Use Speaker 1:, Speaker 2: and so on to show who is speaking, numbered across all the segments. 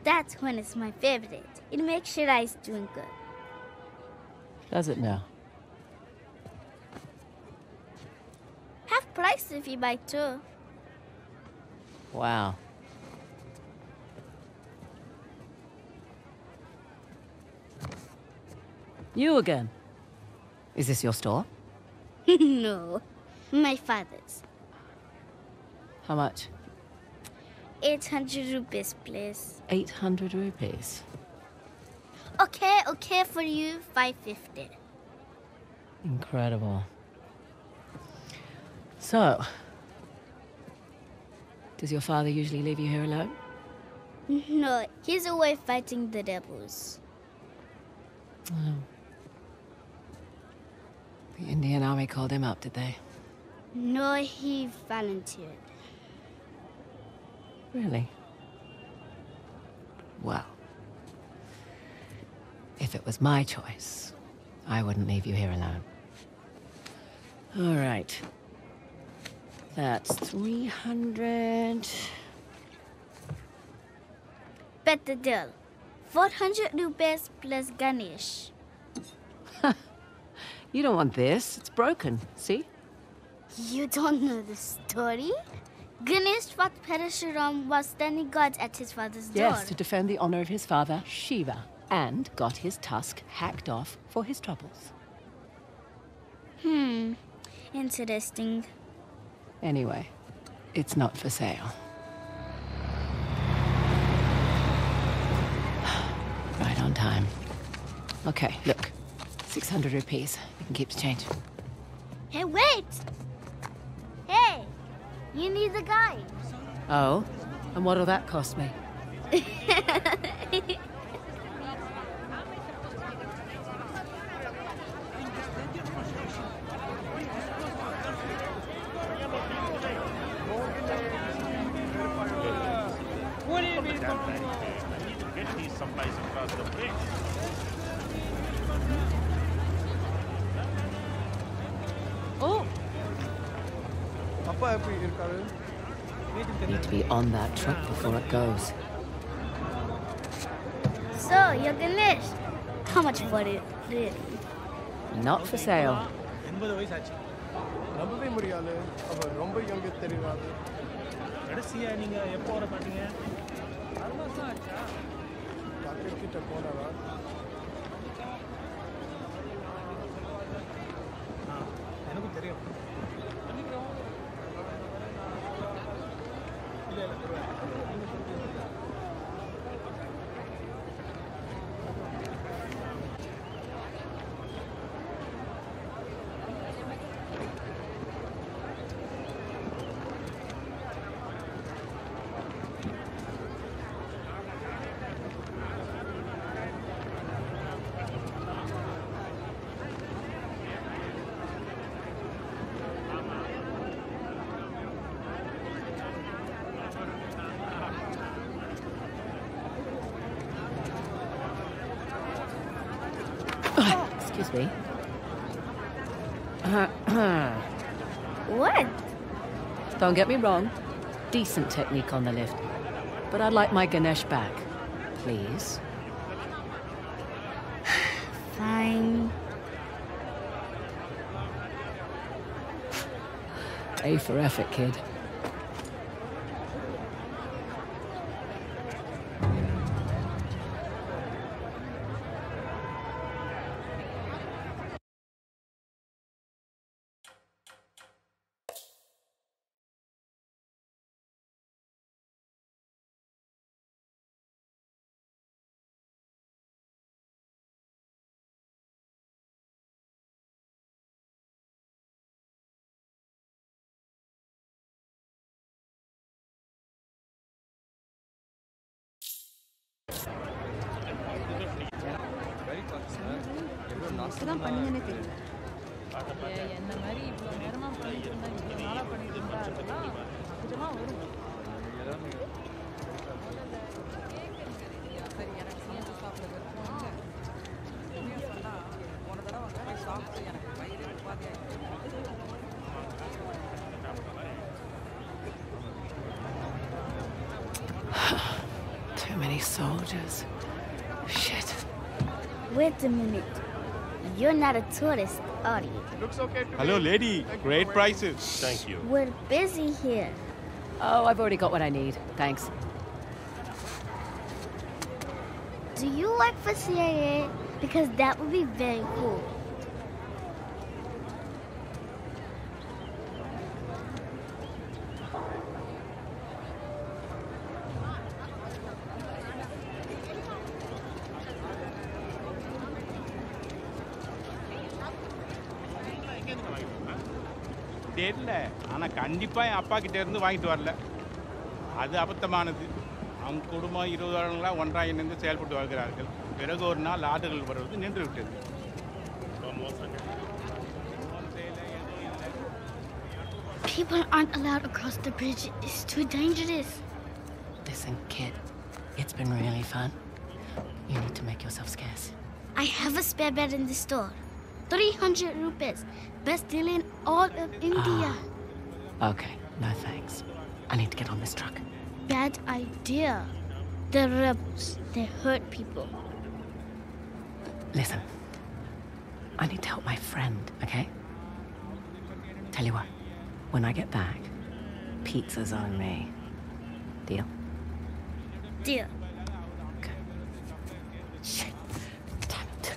Speaker 1: That's when it's my favorite. It makes sure it's doing good.
Speaker 2: Does it now?
Speaker 1: Half price if you buy two.
Speaker 2: Wow. You again? Is this your store?
Speaker 1: No, my father's.
Speaker 2: How much?
Speaker 1: 800 rupees, please.
Speaker 2: 800 rupees.
Speaker 1: Okay, for you, 550.
Speaker 2: Incredible. So, does your father usually leave you here alone?
Speaker 1: No, he's away fighting the devils.
Speaker 2: Oh. The Indian army called him up, did they?
Speaker 1: No, he volunteered.
Speaker 2: Really? Well, if it was my choice, I wouldn't leave you here alone. All right. That's 300.
Speaker 1: Bet the deal. 400 rupees plus Ganesh.
Speaker 2: You don't want this. It's broken. See?
Speaker 1: You don't know the story? Ganesh fought Parashuram while standing guard at his father's door.
Speaker 2: Yes, to defend the honor of his father, Shiva, and got his tusk hacked off for his troubles.
Speaker 1: Interesting.
Speaker 2: Anyway, it's not for sale. Right on time. Okay, look. 600 rupees. You can keep the change.
Speaker 1: Hey, wait! Hey, you need the guy.
Speaker 2: Oh? And what'll that cost me? Need to be on that truck before it goes.
Speaker 1: So, you're Ganesh. How much for it, really?
Speaker 2: Not for sale. Excuse me.
Speaker 1: What?
Speaker 2: Don't get me wrong. Decent technique on the lift. But I'd like my Ganesh back. Please.
Speaker 1: Fine.
Speaker 2: A for effort, kid. soldiers. Shit.
Speaker 1: Wait a minute. You're not a tourist, are you?
Speaker 3: Hello, lady. Great prices.
Speaker 4: Thank you.
Speaker 1: We're busy here.
Speaker 2: Oh, I've already got what I need. Thanks.
Speaker 1: Do you work for CIA? Because that would be very cool.
Speaker 3: தெரியல ஆனா கண்டிப்பா என் அப்பா கிட்ட இருந்து வாங்கிட்டு வரல அது அபத்தமானது அவங்க குடும்பம் 20 வருடங்களா ஒன்றாக இணைந்து செயல்பட்டு வருகிறார்கள் பிறகு ஒரு நாள் ஆடுகள் வருவது நின்று விட்டது
Speaker 1: People aren't allowed across the bridge. It's too dangerous.
Speaker 2: Listen, kid. It's been really fun. You need to make yourself scarce.
Speaker 1: I have a spare bed in the store. 300 rupees. Best deal in all of India.
Speaker 2: Okay, no thanks. I need to get on this truck.
Speaker 1: Bad idea. The rebels, they hurt people.
Speaker 2: Listen, I need to help my friend, okay? Tell you what, when I get back, pizza's on me. Deal?
Speaker 1: Deal.
Speaker 2: Okay. Shit. Damn it.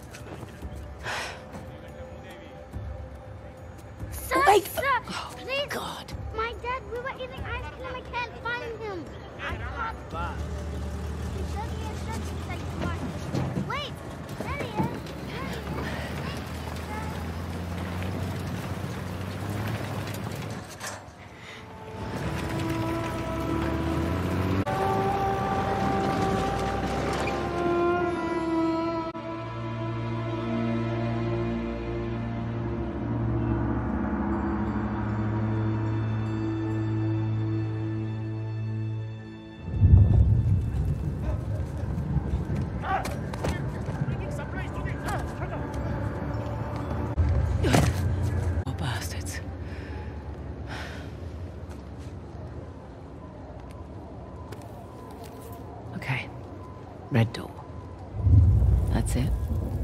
Speaker 1: Sir,
Speaker 2: Wait!
Speaker 1: sir,
Speaker 2: Oh,
Speaker 1: please.
Speaker 2: God.
Speaker 1: My dad, we were eating ice cream. I can't find him. I can't. He showed me a shirt. He's like, smart. Wait, there he is.
Speaker 2: Oh, bastards. Okay. Red door. That's it.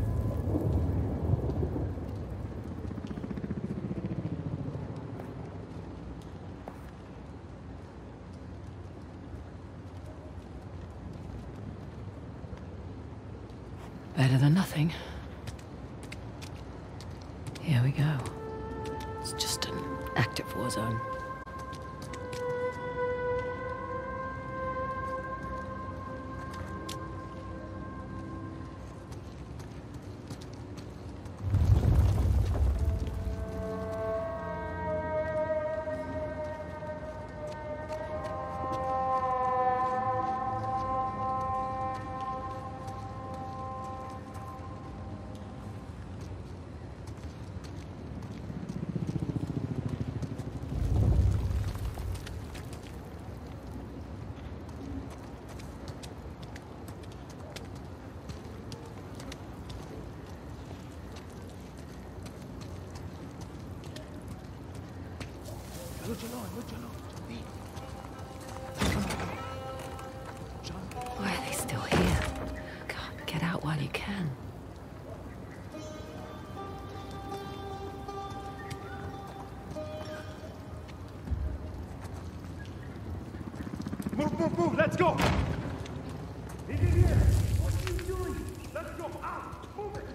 Speaker 2: Better than nothing. Here we go. It's just an active war zone. Why are they still here? God, get out while you can.
Speaker 4: Move, let's go! In here! What are you doing? Let's go, out! Move it!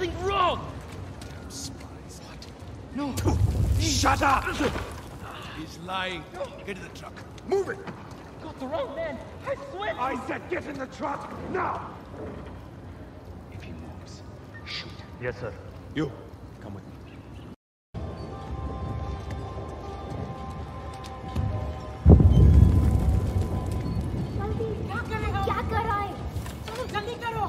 Speaker 5: nothing wrong!
Speaker 4: Spies. What?
Speaker 5: No.
Speaker 4: Shut up! He's lying. Get in the truck. Move it!
Speaker 5: Got the wrong man. I swear.
Speaker 4: I said get in the truck, now! If he moves, shoot.
Speaker 5: Yes, sir.
Speaker 4: You, come with me.
Speaker 1: क्या कर रहा है?
Speaker 6: चलो जल्दी करो।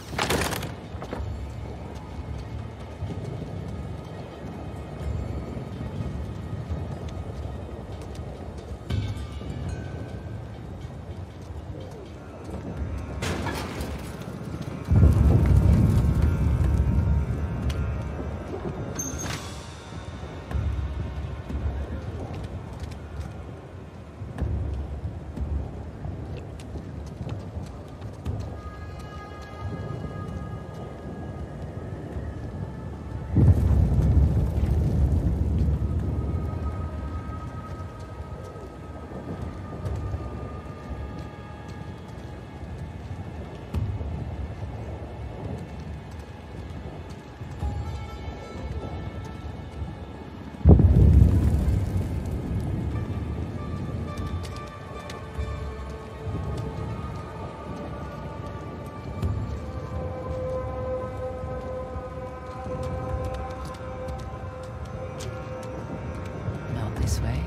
Speaker 2: Not this way.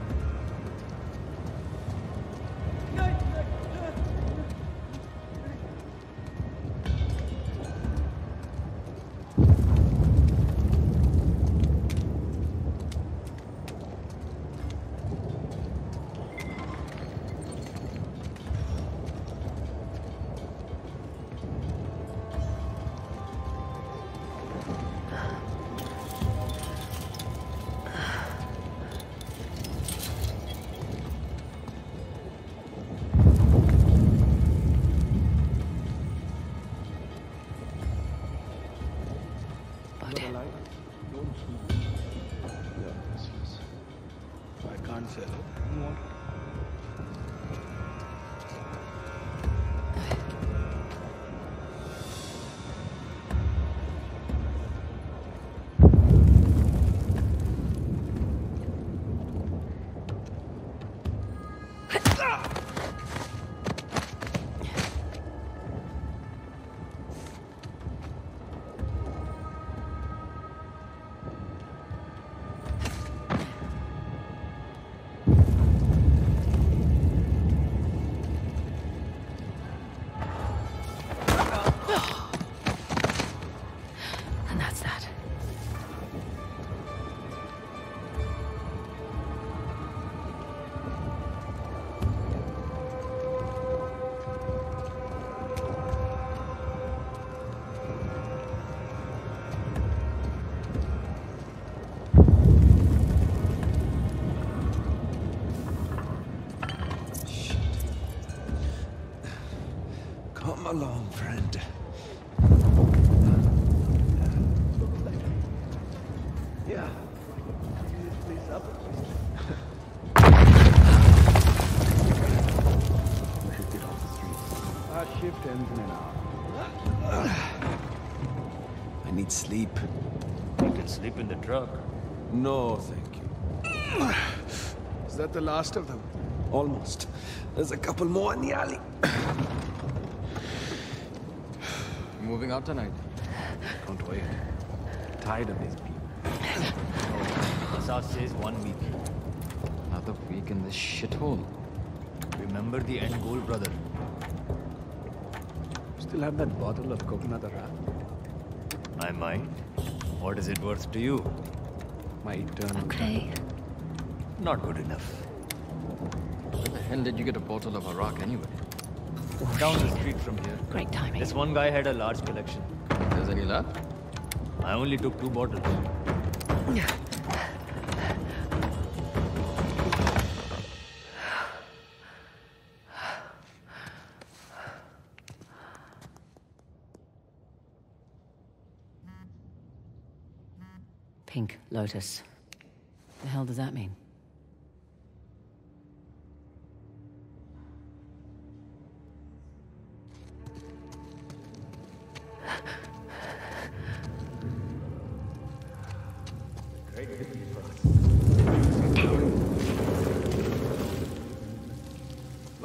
Speaker 3: I can't sell it. What?
Speaker 2: And that's that.
Speaker 4: Come along, friend. Yeah. This place up. We should get off the street.
Speaker 3: Our shift ends in an hour.
Speaker 4: I need sleep.
Speaker 5: You can sleep in the truck.
Speaker 4: No, thank you.
Speaker 3: Is that the last of them?
Speaker 4: Almost. There's a couple more in the alley.
Speaker 7: Moving out tonight.
Speaker 4: Don't wait. Tired of these people.
Speaker 5: Asad says 1 week.
Speaker 7: Another week in this shithole.
Speaker 5: Remember the end goal, brother.
Speaker 3: Still have that bottle of coconut rat?
Speaker 5: I might. What is it worth to you?
Speaker 3: My eternal.
Speaker 2: Okay.
Speaker 5: Not good enough.
Speaker 7: Where the hell did you get a bottle of Arak anyway?
Speaker 5: Down the street from here.
Speaker 2: Great timing.
Speaker 5: This one guy had a large collection.
Speaker 7: There's any left?
Speaker 5: I only took 2 bottles.
Speaker 2: Pink lotus. The hell does that mean?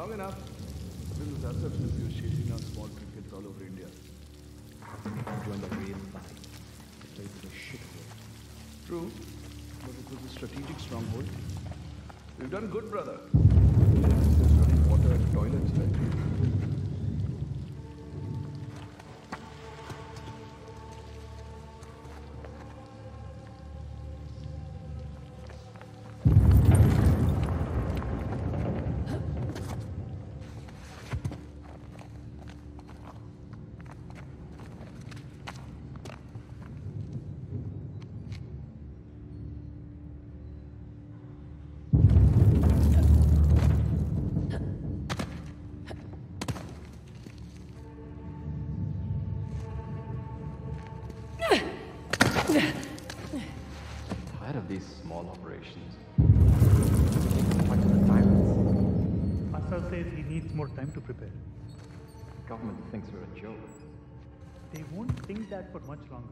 Speaker 6: Long enough. Business ourselves since you're chasing down small trinkets all over India. Joined the rail fight. The place is a shithole. True, but it was a strategic stronghold. We've done good, brother. There's running water and toilets, right?
Speaker 7: Tired of these small operations. What to the tyrants?
Speaker 8: Asal says he needs more time to prepare.
Speaker 7: The government thinks we're a joke.
Speaker 8: They won't think that for much longer.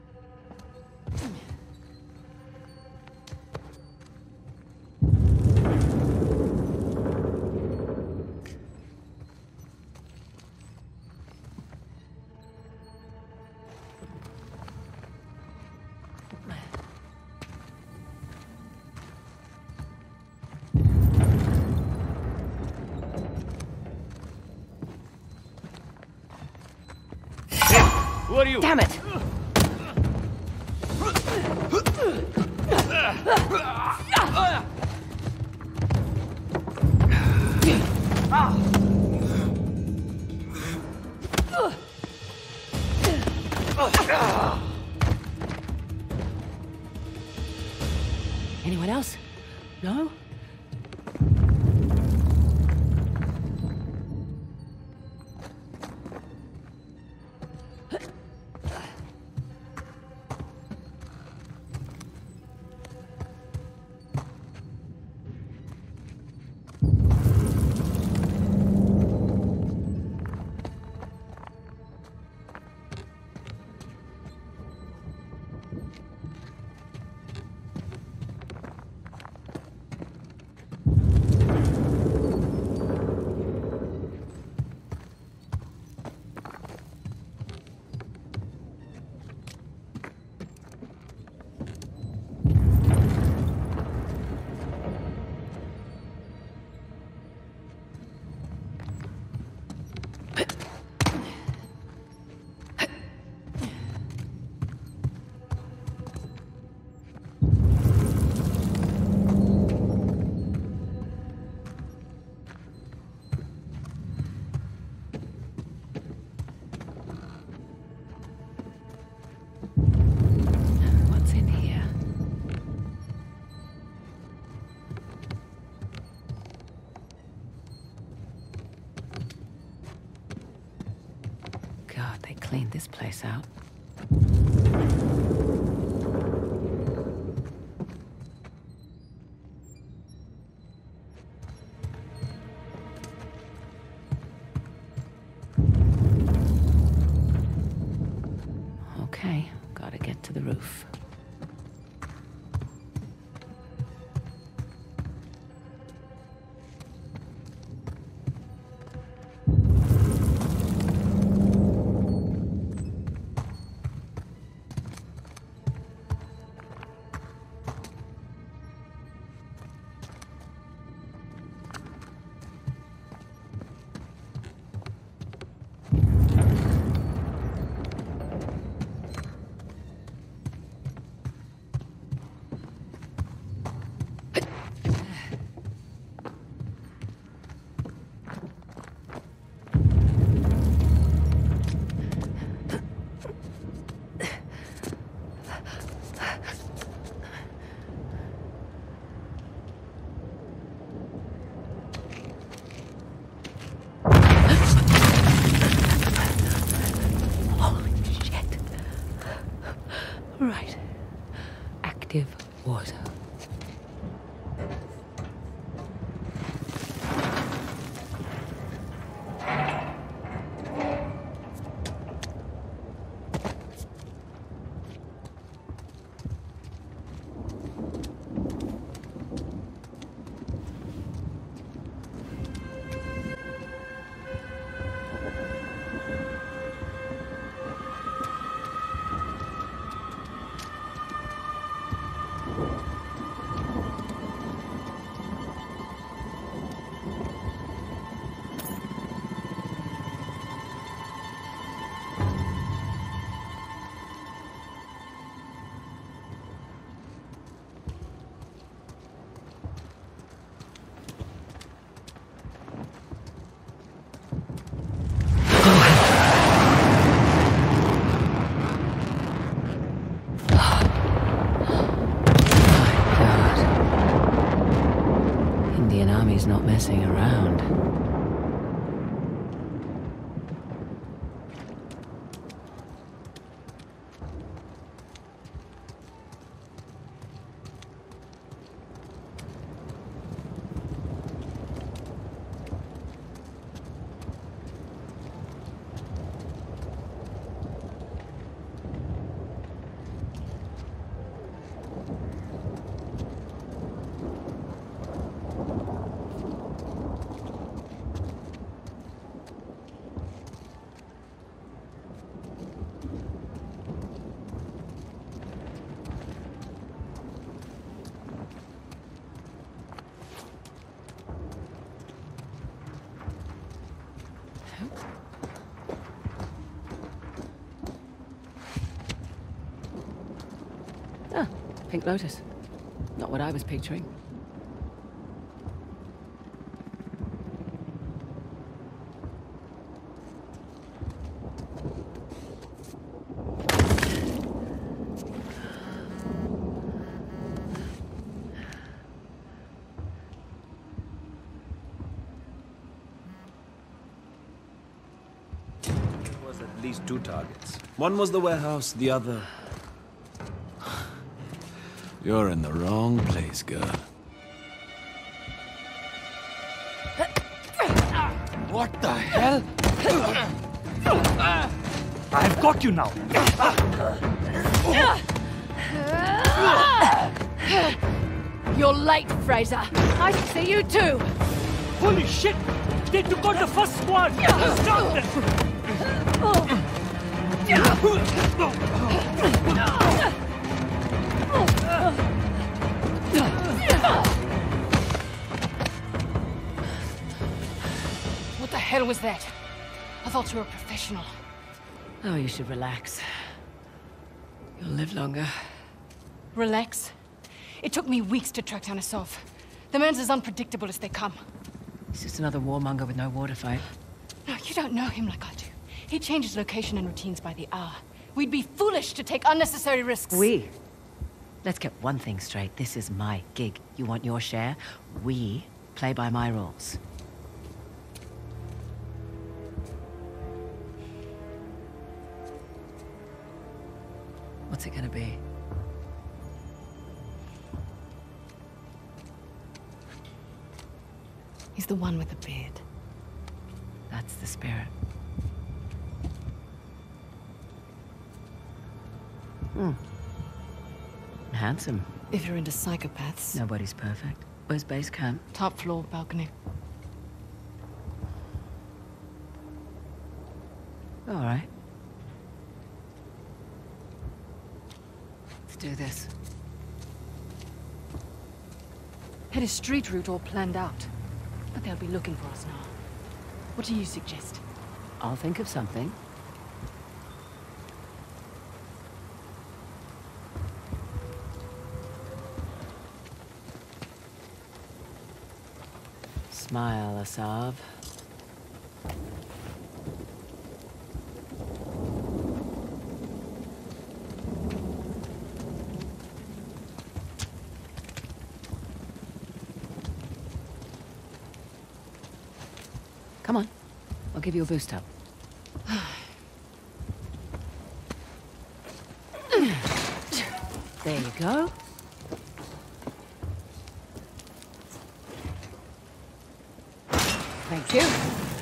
Speaker 3: Who are you?
Speaker 2: Damn it! Anyone else? No? God, they cleaned this place out. Okay, gotta get to the roof. messing around. Ah, Pink Lotus. Not what I was picturing.
Speaker 9: At least 2 targets. One was the warehouse, the other... You're in the wrong place, girl.
Speaker 8: What the hell? I've got you now.
Speaker 2: You're late, Frazer. I see you too.
Speaker 8: Holy shit! They took out the first squad! Stop them!
Speaker 2: What the hell was that? I thought you were a professional. Oh, you should relax. You'll live longer.
Speaker 10: Relax? It took me weeks to track down Asov. The man's as unpredictable as they come.
Speaker 2: He's just another warmonger with no war to fight.
Speaker 10: No, you don't know him like I do. He changes location and routines by the hour. We'd be foolish to take unnecessary risks.
Speaker 2: Let's get one thing straight. This is my gig. You want your share? We play by my rules. What's it gonna be?
Speaker 10: He's the one with the beard.
Speaker 2: That's the spirit. Handsome.
Speaker 10: If you're into psychopaths.
Speaker 2: Nobody's perfect. Where's base camp?
Speaker 10: Top floor, balcony.
Speaker 2: All right. Let's do this.
Speaker 10: Had a street route all planned out. But they'll be looking for us now. What do you suggest?
Speaker 2: I'll think of something. Smile, Asov. Come on. I'll give you a boost up. There you go. Thank you.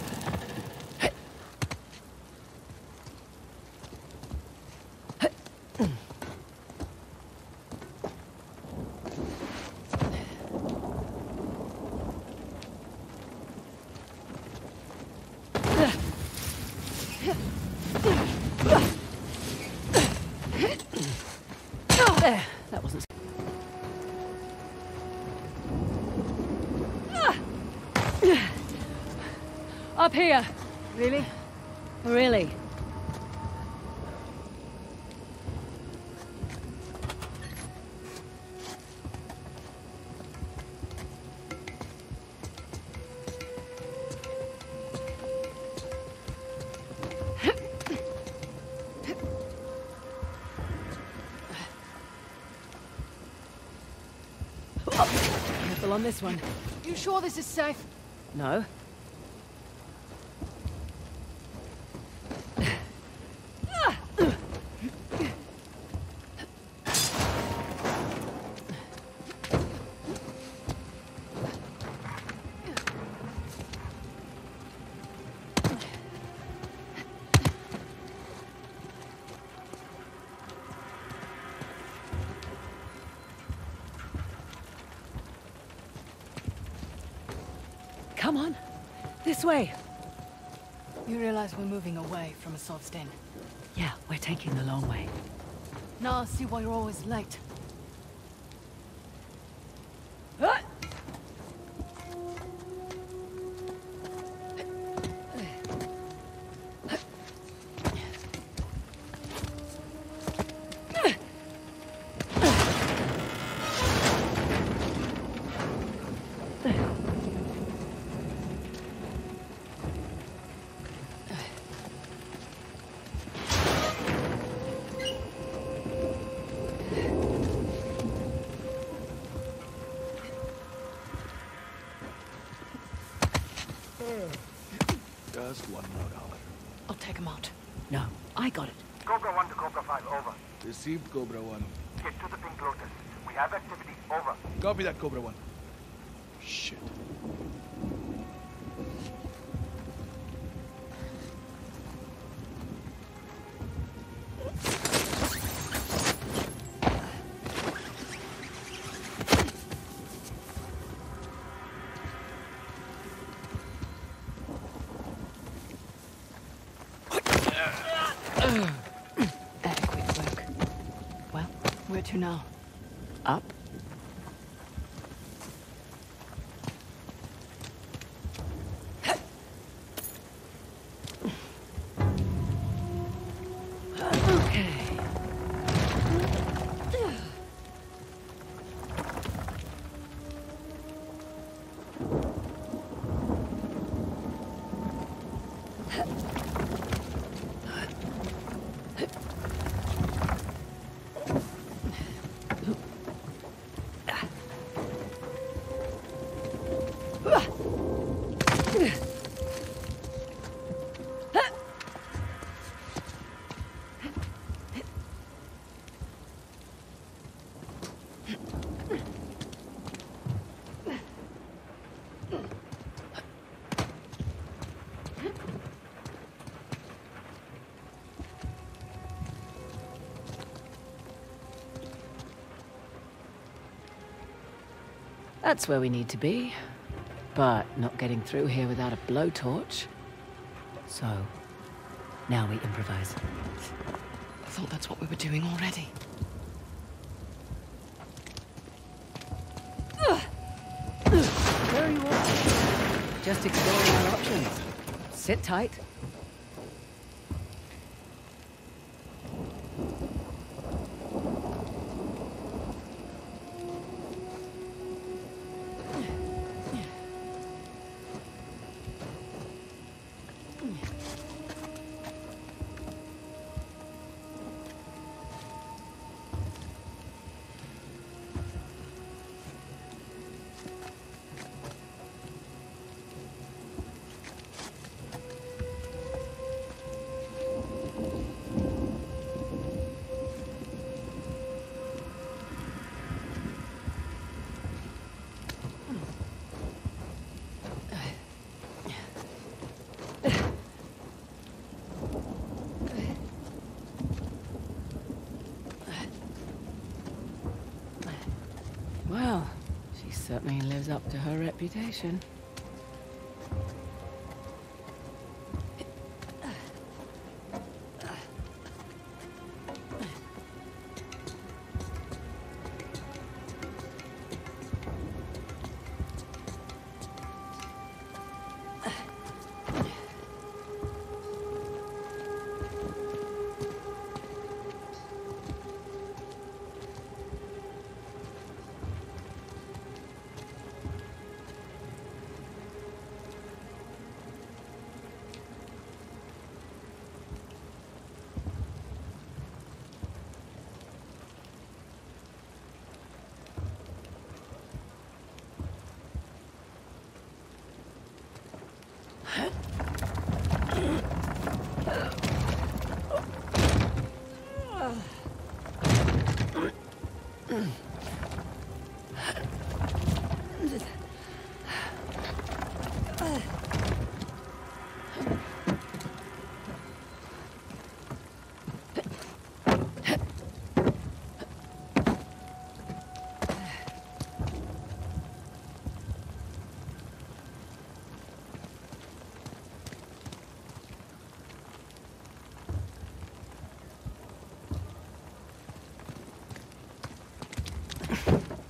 Speaker 2: There, that wasn't... Up here. Really? Really? Careful on this one.
Speaker 10: You sure this is safe?
Speaker 2: No. Come on. This way.
Speaker 10: You realize we're moving away from a sod's den?
Speaker 2: Yeah, we're taking the long way.
Speaker 10: Now I see why you're always late.
Speaker 6: Just one more hour.
Speaker 10: I'll take him out.
Speaker 2: No, I got it.
Speaker 4: Cobra 1 to Cobra 5, over.
Speaker 6: Received, Cobra 1.
Speaker 4: Get to the Pink Lotus. We have activity, over.
Speaker 6: Copy that, Cobra 1. Shit.
Speaker 10: Adequate work. Well, where to now?
Speaker 2: Up. Okay. That's where we need to be. But not getting through here without a blowtorch. So, now we improvise.
Speaker 10: I thought that's what we were doing already.
Speaker 2: Where are you off? Just exploring our options. Sit tight. Well, she certainly lives up to her reputation.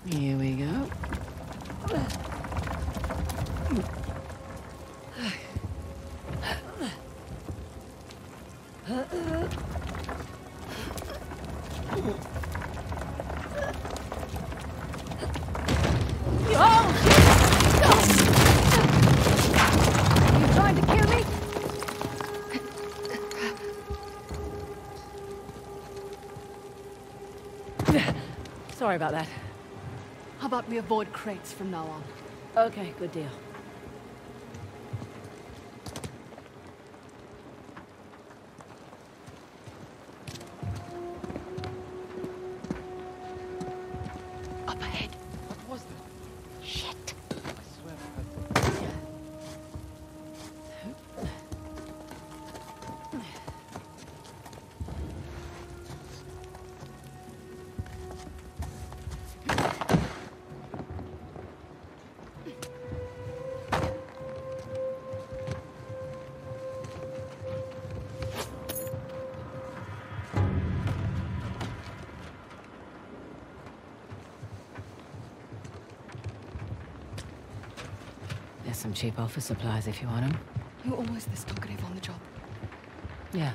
Speaker 2: Here we go.
Speaker 10: You trying to kill me?
Speaker 2: Sorry about that.
Speaker 10: How about we avoid crates from now on?
Speaker 2: Okay, good deal.
Speaker 10: Up ahead.
Speaker 7: What was that?
Speaker 10: Shit.
Speaker 7: I swear I heard that.
Speaker 2: There's some cheap office supplies if you want them.
Speaker 10: You're always this talkative on the job.
Speaker 2: Yeah.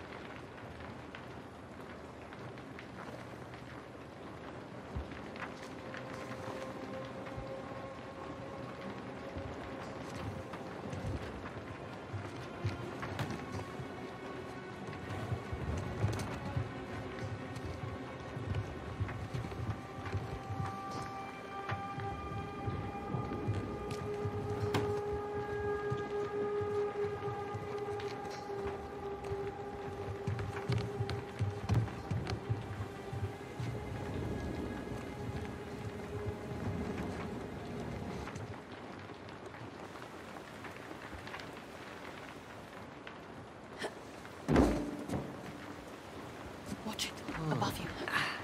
Speaker 10: Watch it. Above you.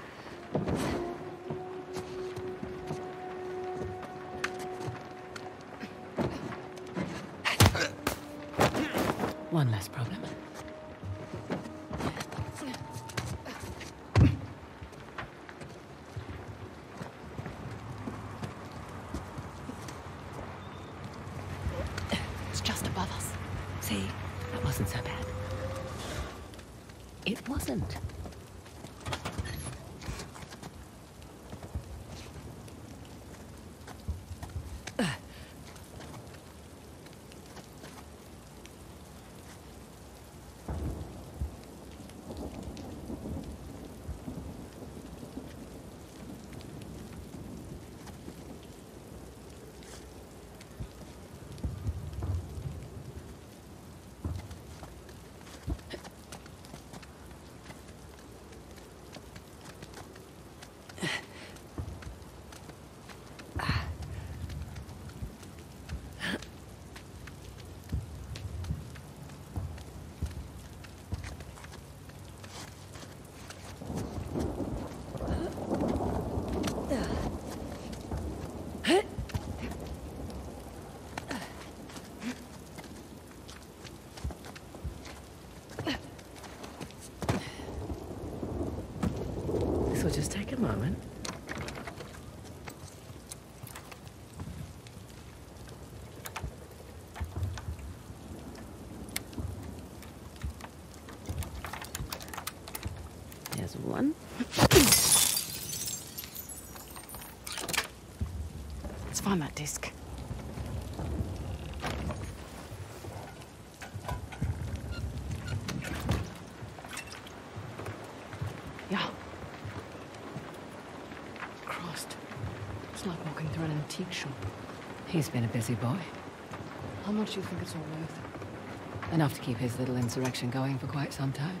Speaker 2: One less problem.
Speaker 10: It's just above us.
Speaker 2: See, that wasn't so bad. It wasn't. This will just take a moment. There's one.
Speaker 10: Let's find that disc. Yeah. Christ. It's like walking through an antique shop.
Speaker 2: He's been a busy boy.
Speaker 10: How much do you think it's all worth?
Speaker 2: Enough to keep his little insurrection going for quite some time.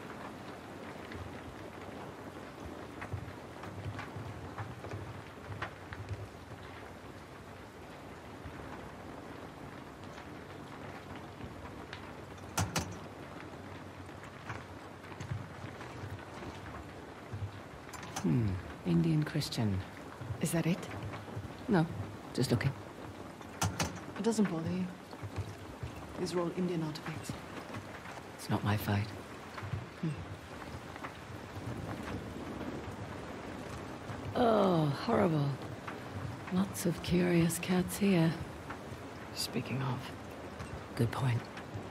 Speaker 2: Indian Christian.
Speaker 10: Is that it?
Speaker 2: No, just looking.
Speaker 10: It doesn't bother you. These are all Indian artifacts.
Speaker 2: It's not my fight. Oh, horrible. Lots of curious cats here.
Speaker 10: Speaking of.
Speaker 2: Good point.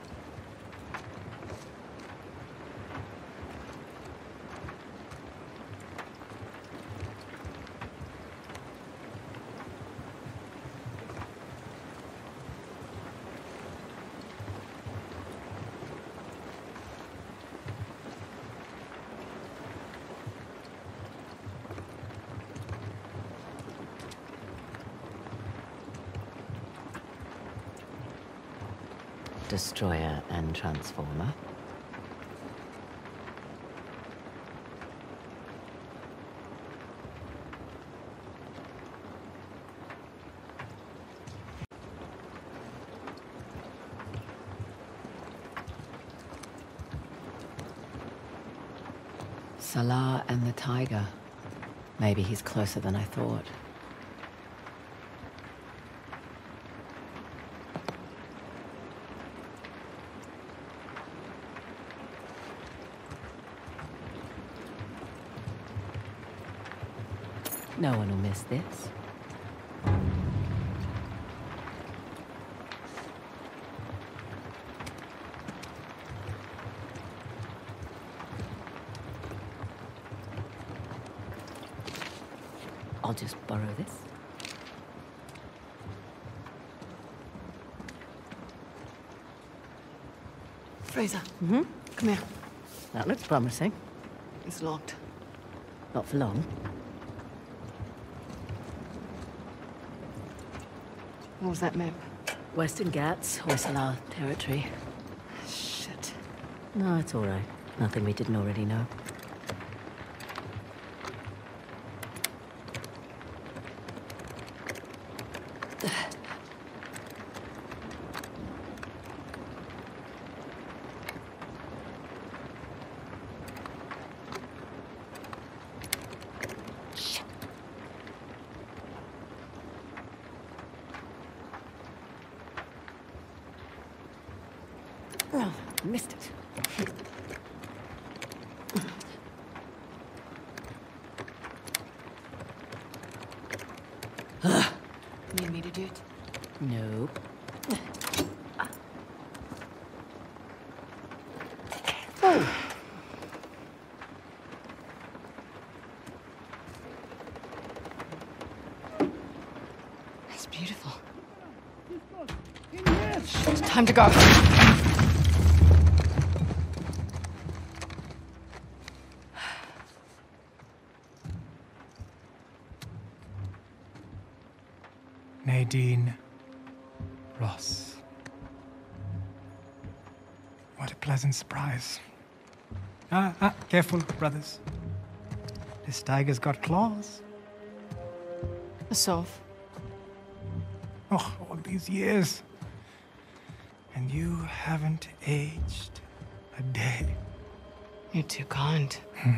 Speaker 2: Destroyer and Transformer. Salah and the tiger. Maybe he's closer than I thought. No one will miss this. I'll just borrow this.
Speaker 10: Frazer.
Speaker 2: Mm-hmm.
Speaker 10: Come here.
Speaker 2: That looks promising.
Speaker 10: It's locked.
Speaker 2: Not for long.
Speaker 10: What was that map?
Speaker 2: Western Ghats, Hoysala territory.
Speaker 10: Shit.
Speaker 2: No, it's all right. Nothing we didn't already know. Oh, missed it.
Speaker 10: Need me to do it?
Speaker 2: Nope.
Speaker 10: It's beautiful. Shit, time to go.
Speaker 11: Nadine Ross. What a pleasant surprise. Careful, brothers. This tiger's got claws.
Speaker 10: A sov.
Speaker 11: Oh, all these years. And you haven't aged a day.
Speaker 10: You're too kind.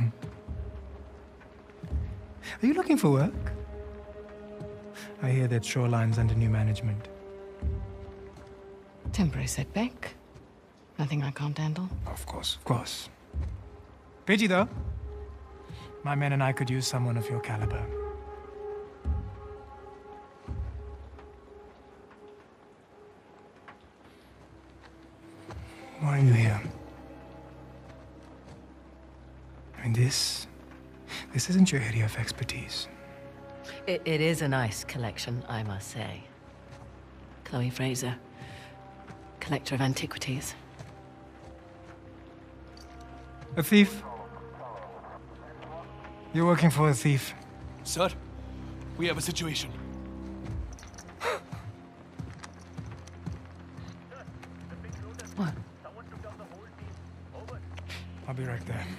Speaker 11: Are you looking for work? I hear that Shoreline's under new management.
Speaker 10: Temporary setback. Nothing I can't handle.
Speaker 11: Of course, of course. Pidgey, though. My men and I could use someone of your caliber. Why are you here? I mean, this isn't your area of expertise.
Speaker 2: It is a nice collection, I must say. Chloe Frazer, collector of antiquities.
Speaker 11: A thief? You're working for a thief.
Speaker 12: Sir, we have a situation.
Speaker 2: What?
Speaker 11: I'll be right there.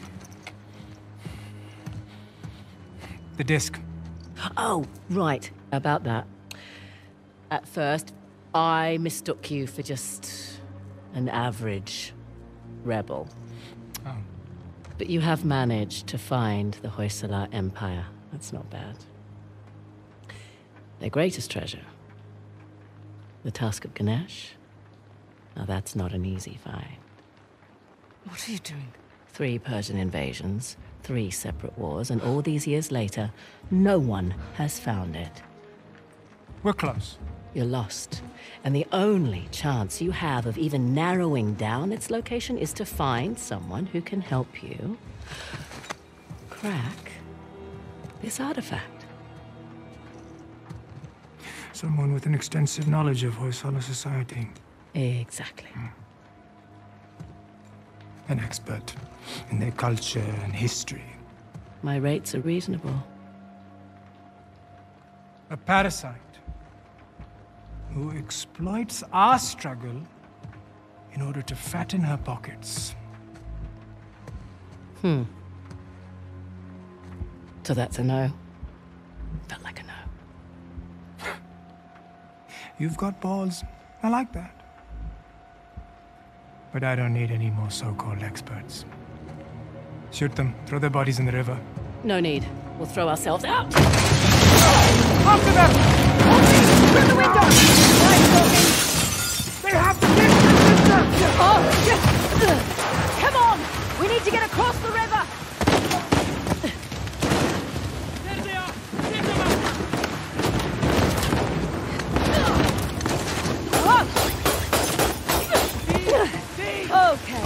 Speaker 11: The disc.
Speaker 2: Oh, right. About that. At first, I mistook you for just an average rebel.
Speaker 11: Oh.
Speaker 2: But you have managed to find the Hoysala Empire. That's not bad. Their greatest treasure, the Tusk of Ganesh. Now that's not an easy find.
Speaker 10: What are you doing?
Speaker 2: 3 Persian invasions, 3 separate wars, and all these years later, no one has found it.
Speaker 11: We're close.
Speaker 2: You're lost. And the only chance you have of even narrowing down its location is to find someone who can help you crack this artifact.
Speaker 11: Someone with an extensive knowledge of Hoysala society.
Speaker 2: Exactly.
Speaker 11: An expert in their culture and history.
Speaker 2: My rates are reasonable.
Speaker 11: A parasite who exploits our struggle in order to fatten her pockets.
Speaker 2: So that's a no. Felt like a no.
Speaker 11: You've got balls. I like that. But I don't need any more so-called experts. Shoot them. Throw their bodies in the river.
Speaker 2: No need. We'll throw ourselves out.
Speaker 11: After them! Through the window! They have the distance!
Speaker 10: Oh, yes! Come on! We need to get across the river!
Speaker 8: There they are! Get them out!
Speaker 10: Okay.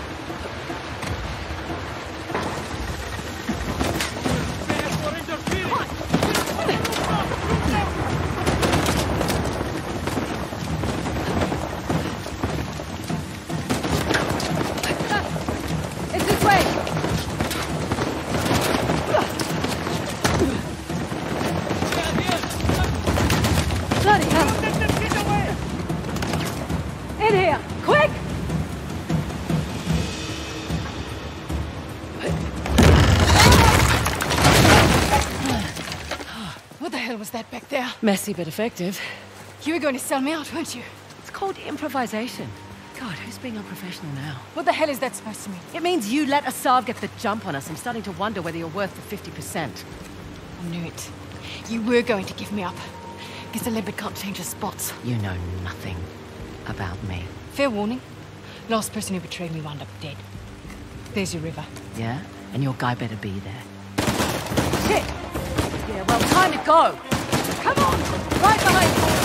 Speaker 10: It's this way! Bloody hell! In here! Quick! What the hell was that back there?
Speaker 2: Messy but effective.
Speaker 10: You were going to sell me out, weren't you?
Speaker 2: It's called improvisation. God, who's being unprofessional now?
Speaker 10: What the hell is that supposed to mean?
Speaker 2: It means you let Asav get the jump on us. I'm starting to wonder whether you're worth the 50%.
Speaker 10: I knew it. You were going to give me up. Guess the leopard can't change his spots.
Speaker 2: You know nothing about me.
Speaker 10: Fair warning. Last person who betrayed me wound up dead. There's your river.
Speaker 2: Yeah? And your guy better be there.
Speaker 10: Shit! Yeah, well, time to go! Come on! Right behind you!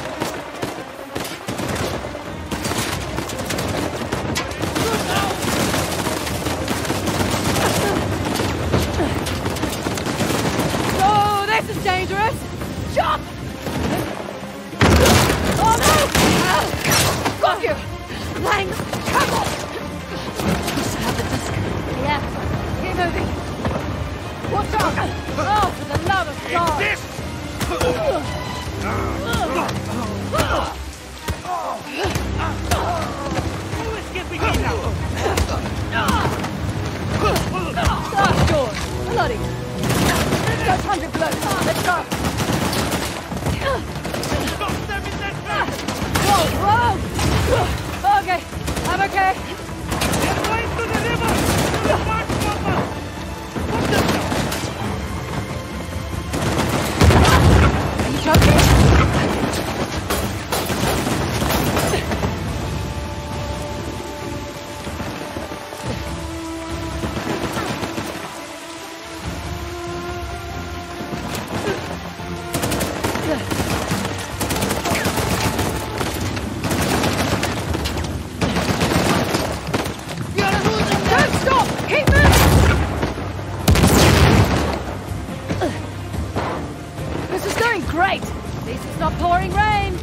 Speaker 10: Oh, this is dangerous! Jump! Oh no! Got you! Lang, come on!
Speaker 2: You still have the Tusk?
Speaker 10: Yeah, keep moving. Watch out! Oh, for the love of God!
Speaker 8: Who is giving me now?
Speaker 10: Start doors! Bloody! That's 100 blows! Let's go!
Speaker 8: Stop them in that back!
Speaker 10: Whoa! Whoa! Okay, I'm okay.
Speaker 8: They're going to the river! To the march bomber! What the...
Speaker 10: Are you joking? Don't stop! Keep moving! This is going great! At least it's not pouring rain!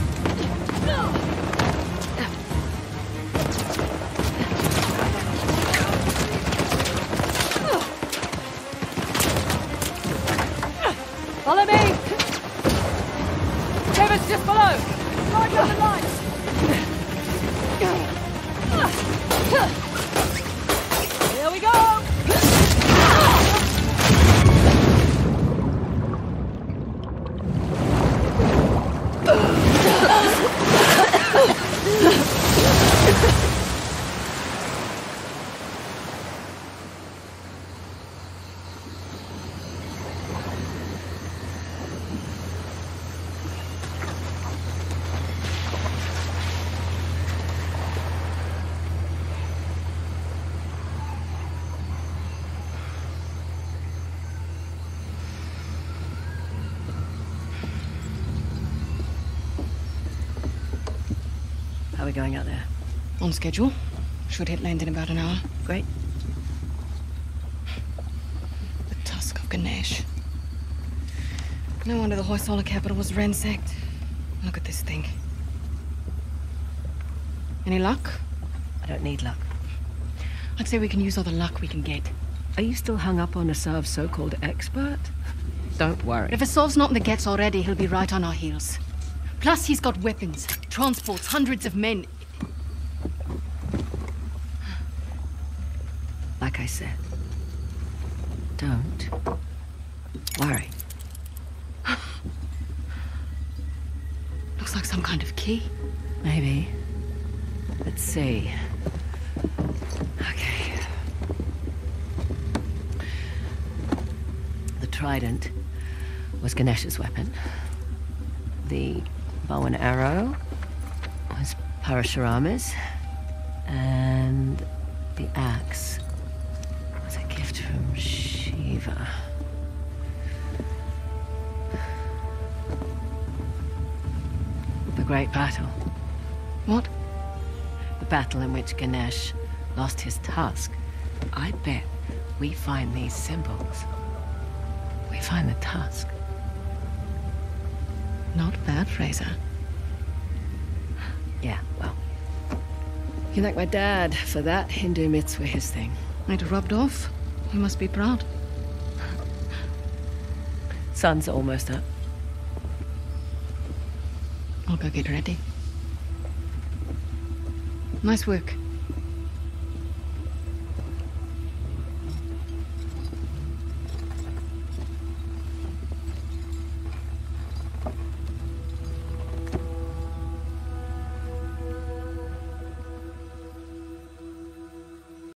Speaker 10: Follow me! Kevin's just below! Right down the line! Here we go!
Speaker 2: we going out there?
Speaker 10: On schedule. Should hit land in about an hour.
Speaker 2: Great.
Speaker 10: The Tusk of Ganesh. No wonder the Hoysala capital was ransacked. Look at this thing. Any luck?
Speaker 2: I don't need luck.
Speaker 10: I'd say we can use all the luck we can get.
Speaker 2: Are you still hung up on Asav's so-called expert? Don't worry.
Speaker 10: If Asav's not in the Gets already, he'll be right on our heels. Plus, he's got weapons, transports, hundreds of men.
Speaker 2: Like I said, don't worry.
Speaker 10: Looks like some kind of key.
Speaker 2: Maybe. Let's see. Okay. The trident was Ganesh's weapon. The bow and arrow was Parashurama's. And the axe was a gift from Shiva. The Great Battle.
Speaker 10: What?
Speaker 2: The battle in which Ganesh lost his tusk. I bet we find these symbols. We find the tusk.
Speaker 10: Not bad, Frazer.
Speaker 2: Yeah, well. You thank my dad for that. Hindu myths were his thing.
Speaker 10: It rubbed off. You must be proud.
Speaker 2: Sun's almost up.
Speaker 10: I'll go get ready. Nice work.